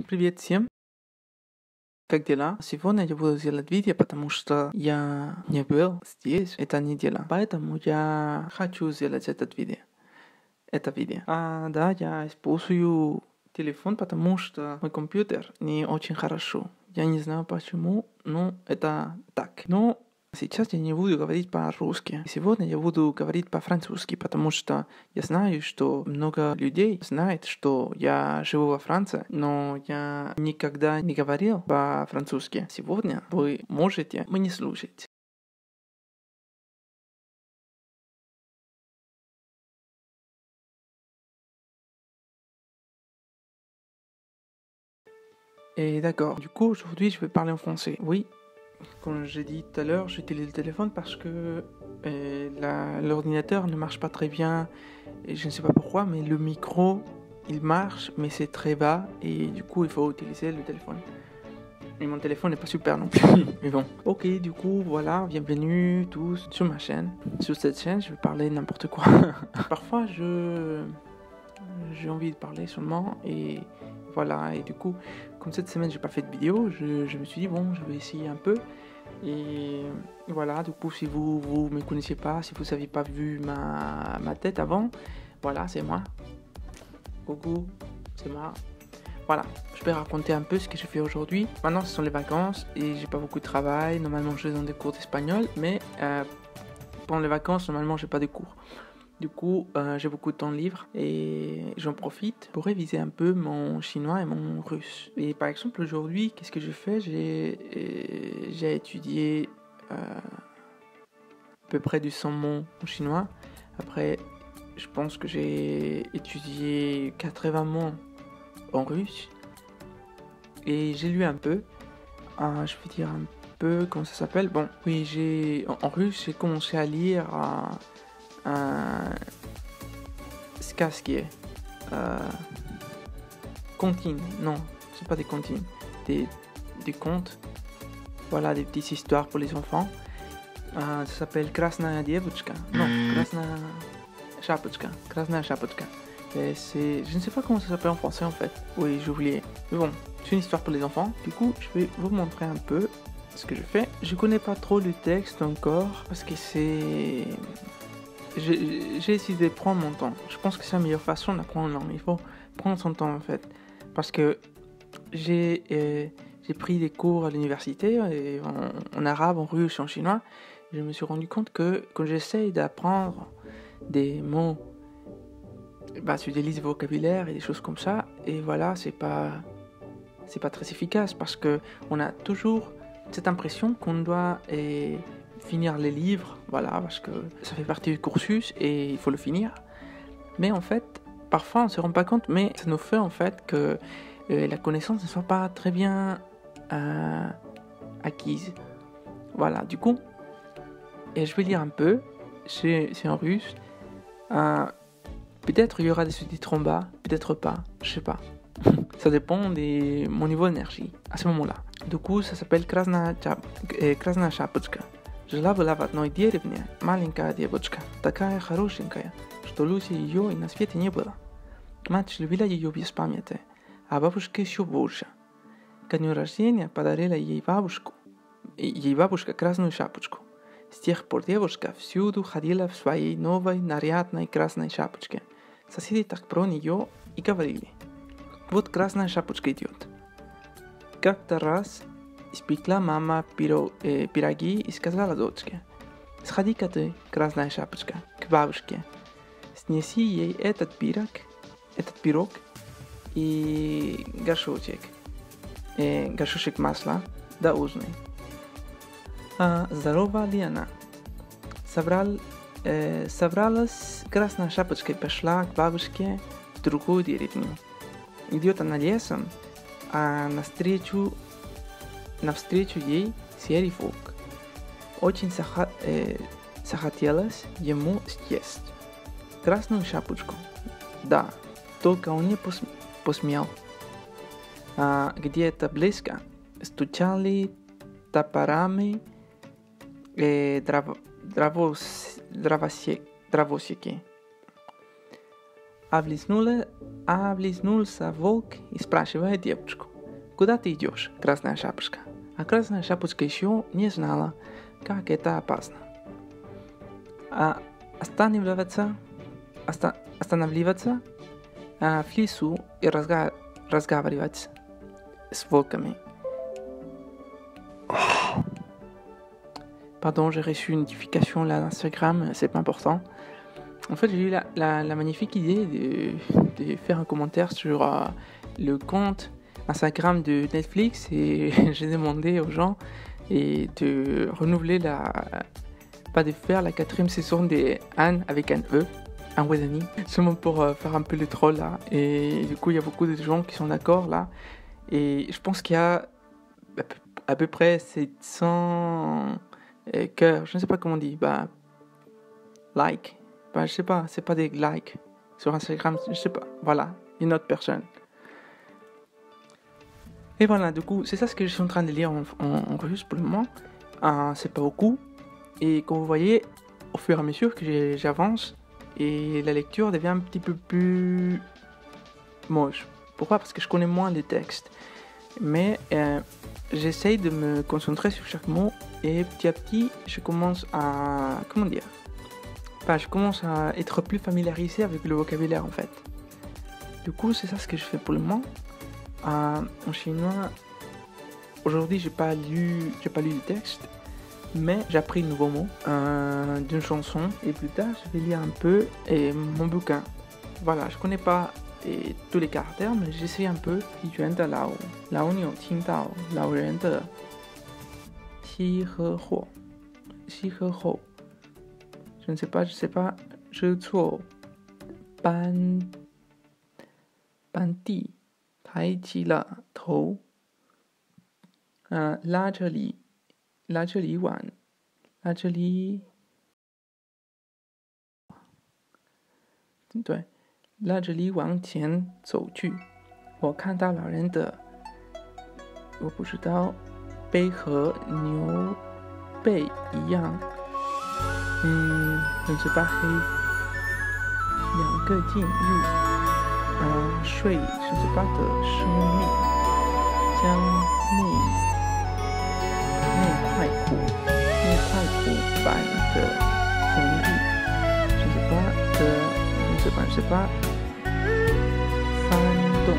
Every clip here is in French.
Привет всем! Как дела? Сегодня я буду делать видео, потому что я не был здесь эта неделя. Поэтому я хочу сделать это видео. Да, я использую телефон, потому что мой компьютер не очень хорошо. Я не знаю почему, но это так. Но сейчас я не буду говорить по-русски. Сегодня я буду говорить по-французски, потому что я знаю, что много людей знает, что я живу во Франции, но я никогда не говорил по-французски. Сегодня вы можете меня слушать. Et d'accord. Du coup, aujourd'hui, je vais parler en français. Oui, comme j'ai dit tout à l'heure, j'utilise le téléphone parce que l'ordinateur ne marche pas très bien. Et je ne sais pas pourquoi, mais le micro, il marche, mais c'est très bas. Et du coup, il faut utiliser le téléphone. Et mon téléphone n'est pas super non plus. Mais bon. Ok, du coup, voilà, bienvenue tous sur ma chaîne. Sur cette chaîne, je vais parler n'importe quoi. Parfois, j'ai envie de parler seulement et voilà. Et du coup, comme cette semaine j'ai pas fait de vidéo, je me suis dit bon, je vais essayer un peu. Et voilà, du coup, si vous me connaissez pas, si vous n'avez pas vu ma tête avant, voilà, c'est moi. Coucou, c'est moi. Voilà, je vais raconter un peu ce que je fais aujourd'hui. Maintenant, ce sont les vacances et j'ai pas beaucoup de travail. Normalement, je donne des cours d'espagnol, mais pendant les vacances, normalement, j'ai pas de cours. Du coup, j'ai beaucoup de temps libre et j'en profite pour réviser un peu mon chinois et mon russe. Et par exemple, aujourd'hui, qu'est-ce que j'ai fait? J'ai étudié à peu près du 100 mots en chinois. Après, je pense que j'ai étudié 80 mots en russe. Et j'ai lu un peu. Je vais dire un peu comment ça s'appelle. Bon, oui, en russe, j'ai commencé à lire... сказки, comptines, non, c'est pas des comptines, des contes, voilà, des petites histoires pour les enfants. Ça s'appelle Красная девочка, non, Красная шапочка. Je ne sais pas comment ça s'appelle en français en fait, oui, j'ai oublié, mais bon, c'est une histoire pour les enfants. Du coup, je vais vous montrer un peu ce que je fais. Je connais pas trop le texte encore, parce que c'est... J'ai essayé de prendre mon temps. Je pense que c'est la meilleure façon d'apprendre une langue. Il faut prendre son temps en fait. Parce que j'ai pris des cours à l'université en arabe, en russe, en chinois. Je me suis rendu compte que quand j'essaye d'apprendre des mots, j'utilise le vocabulaire et des choses comme ça. Et voilà, c'est pas très efficace parce que on a toujours cette impression qu'on doit... finir les livres, voilà, parce que ça fait partie du cursus et il faut le finir. Mais en fait, parfois on ne se rend pas compte, mais ça nous fait en fait que la connaissance ne soit pas très bien acquise. Voilà, du coup, et je vais lire un peu, c'est en russe. Peut-être il y aura des sous-titres en bas, peut-être pas, je sais pas. Ça dépend de mon niveau d'énergie à ce moment-là. Du coup, ça s'appelle Красная шапочка. Жила-была в одной деревне маленькая девочка, такая хорошенькая, что Люси ее и на свете не было. Мать любила ее без памяти, а бабушка еще больше. Ко дню рождения подарила ей бабушка красную шапочку. С тех пор девушка всюду ходила в своей новой нарядной красной шапочке. Соседи так про нее и говорили: вот красная шапочка идет. Как-то раз испекла мама пироги и сказала дочке: сходи-ка ты, красная шапочка, к бабушке, снеси ей этот пирог и горшочек масла до ужина. Здорова ли она? Собралась красная шапочка и пошла к бабушке в другую деревню. Идет она лесом, а навстречу ей серый волк. Очень захотелось ему съесть красную шапочку. Да, только он не посмел. Где-то близко стучали топорами дровосеки. Облизнулся волк и спрашивает девочку: Куда ты идешь, красная шапочка? А красная шапочка еще не знала, как это опасно. А останавливаться в лесу и разговаривать с волками. Pardon, j'ai reçu une notification là d'Instagram, c'est pas important. En fait, j'ai eu la magnifique idée de faire un commentaire sur le compte Instagram de Netflix et j'ai demandé aux gens de renouveler pas de faire la 4e saison de Anne avec un E, un Wedani, seulement pour faire un peu le troll là. Et du coup, il y a beaucoup de gens qui sont d'accord là. Et je pense qu'il y a à peu près 700 cœurs, je ne sais pas comment on dit, like. Je sais pas, c'est pas des likes sur Instagram, je sais pas. Voilà, une autre personne. Et voilà, du coup, c'est ça ce que je suis en train de lire en russe pour le moment. C'est pas beaucoup. Et comme vous voyez, au fur et à mesure que j'avance, et la lecture devient un petit peu plus moche. Pourquoi? Parce que je connais moins les textes. Mais j'essaye de me concentrer sur chaque mot et petit à petit, je commence à... Comment dire? Je commence à être plus familiarisé avec le vocabulaire en fait. Du coup, c'est ça ce que je fais pour le moment. En chinois, aujourd'hui, j'ai pas lu le texte, mais j'ai appris de nouveaux mots d'une chanson. Et plus tard, je vais lire un peu mon bouquin. Voilà, je connais pas tous les caractères, mais j'essaie un peu. Lao ni you ting dao lao ren de xi he huo. Je ne sais pas, je错班地抬起了头，拉着你往前走去。我看到老人的，我不知道背和牛背一样。很是巴黑，两个进入睡48的生命，将内块骨板的前日48翻动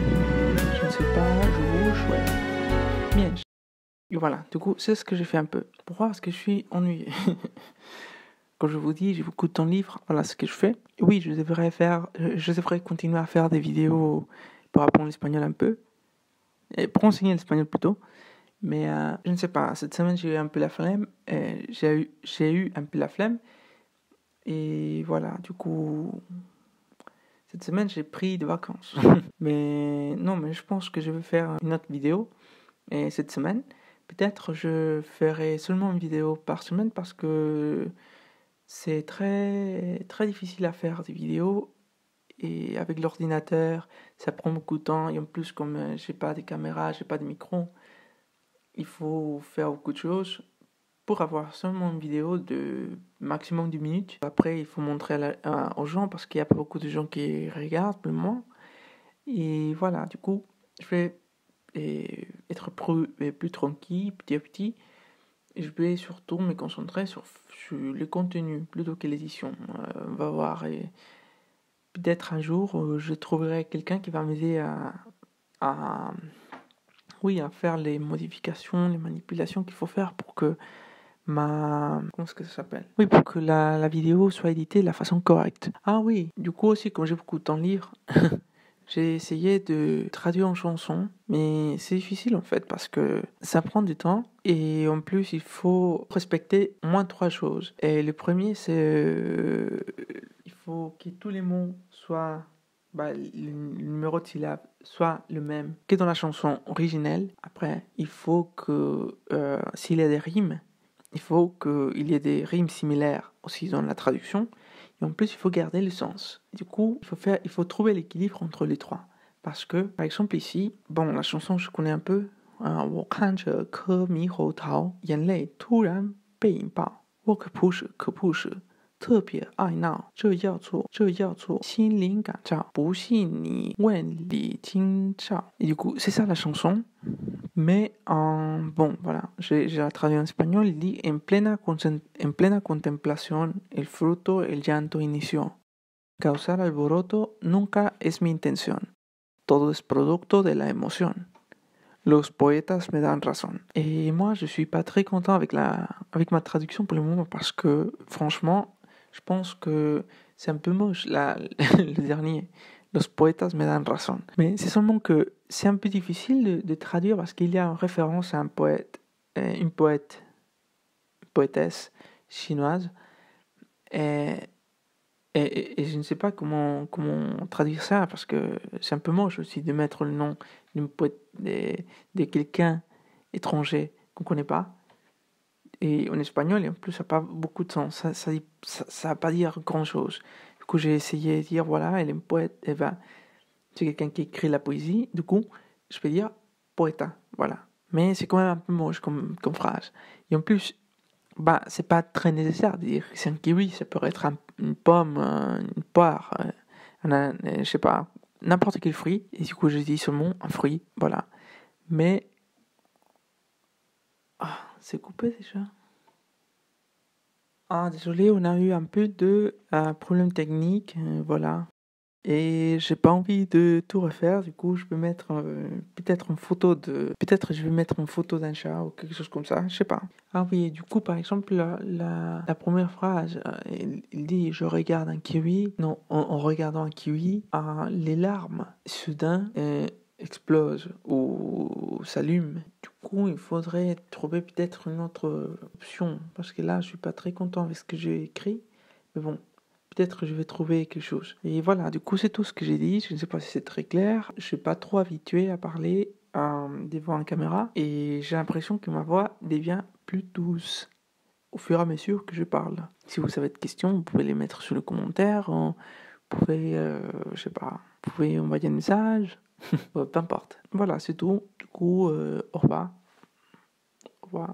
48如水面。Et voilà, du coup, c'est ce que j'ai fait un peu. Pourquoi? Parce que je suis ennuyé. Quand je vous dis, j'ai beaucoup de temps libre, voilà ce que je fais. Oui, je devrais continuer à faire des vidéos pour apprendre l'espagnol un peu. Pour enseigner l'espagnol plutôt. Mais je ne sais pas, cette semaine j'ai eu un peu la flemme. J'ai eu un peu la flemme. Et voilà, du coup, cette semaine j'ai pris des vacances. mais je pense que je vais faire une autre vidéo. Et cette semaine, peut-être je ferai seulement une vidéo par semaine parce que c'est très, très difficile à faire des vidéos et avec l'ordinateur, ça prend beaucoup de temps et en plus comme j'ai pas de caméra, j'ai pas de micro, il faut faire beaucoup de choses pour avoir seulement une vidéo de maximum 10 minutes. Après, il faut montrer aux gens parce qu'il y a pas beaucoup de gens qui regardent pour le moment. Et voilà, du coup, je vais être plus tranquille petit à petit. Et je vais surtout me concentrer sur le contenu plutôt que l'édition. On va voir. Et peut-être un jour, je trouverai quelqu'un qui va m'aider à faire les modifications, les manipulations qu'il faut faire pour que comment est-ce que ça s'appelle? Oui, pour que la vidéo soit éditée de la façon correcte. Ah oui, du coup aussi, comme j'ai beaucoup de temps libre, j'ai essayé de traduire en chanson, mais c'est difficile en fait parce que ça prend du temps et en plus il faut respecter au moins 3 choses. Et le premier c'est il faut que tous les mots soient le numéro de syllabes soit le même que dans la chanson originelle. Après, il faut que s'il y a des rimes, il faut qu'il y ait des rimes similaires aussi dans la traduction. Et en plus, il faut garder le sens. Du coup, il faut trouver l'équilibre entre les 3. Parce que, par exemple, ici, la chanson, je connais un peu. 我看着颗猕猴桃，眼泪突然被引爆。我可不是特别爱闹，这要做，这要做，心灵感召，不信你问李清照。Et du coup, c'est ça la chanson. Mais bon, voilà, j'ai la traduit en espagnol, il dit en plena contemplación, el fruto, el llanto inició. Causar alboroto nunca es mi intención. Todo es producto de la emoción. Los poètes me donnent raison. Et moi, je suis pas très content avec ma traduction pour le moment parce que, franchement, je pense que c'est un peu moche, le dernier. Los poètes me donnent raison. Mais c'est seulement que c'est un peu difficile de traduire parce qu'il y a une référence à un poète, une poétesse chinoise. Et je ne sais pas comment traduire ça parce que c'est un peu moche aussi de mettre le nom de quelqu'un étranger qu'on ne connaît pas. Et en espagnol, et en plus, ça n'a pas beaucoup de sens. Ça va pas dire grand-chose. Du coup, j'ai essayé de dire, voilà, elle est une poète. Et ben, c'est quelqu'un qui écrit la poésie. Du coup, je peux dire poeta. Voilà. Mais c'est quand même un peu moche comme phrase. Et en plus, bah, c'est pas très nécessaire de dire que c'est un kiwi. Ça peut être une pomme, une poire, je sais pas, n'importe quel fruit. Et du coup, je dis seulement un fruit. Voilà. Mais c'est coupé déjà. Désolé, on a eu un peu de problème technique, voilà. Et j'ai pas envie de tout refaire, du coup je peux mettre peut-être je vais mettre une photo d'un chat ou quelque chose comme ça, je sais pas. Ah oui, du coup par exemple la première phrase, il dit je regarde un kiwi, non, en regardant un kiwi, les larmes soudain explosent ou s'allument. Du coup il faudrait trouver peut-être une autre option, parce que là je suis pas très content avec ce que j'ai écrit, mais bon. Peut-être que je vais trouver quelque chose. Et voilà, du coup, c'est tout ce que j'ai dit. Je ne sais pas si c'est très clair. Je ne suis pas trop habitué à parler devant une caméra. Et j'ai l'impression que ma voix devient plus douce au fur et à mesure que je parle. Si vous avez des questions, vous pouvez les mettre sur le commentaire. Vous pouvez, je sais pas, vous pouvez envoyer un message. Peu importe. Voilà, c'est tout. Du coup, au revoir. Au revoir.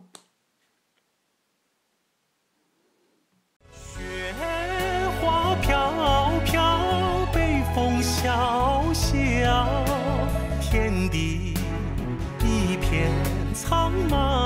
飘飘，北风萧萧，天地一片苍茫。